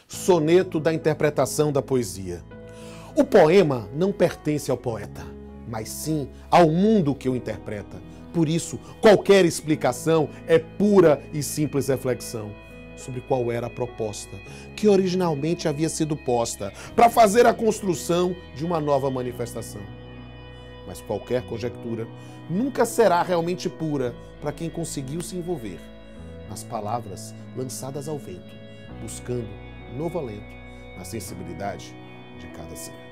soneto da interpretação da poesia. O poema não pertence ao poeta, mas sim ao mundo que o interpreta. Por isso, qualquer explicação é pura e simples reflexão sobre qual era a proposta que originalmente havia sido posta para fazer a construção de uma nova manifestação. Mas qualquer conjectura nunca será realmente pura para quem conseguiu se envolver nas palavras lançadas ao vento, buscando novo alento na sensibilidade de cada ser.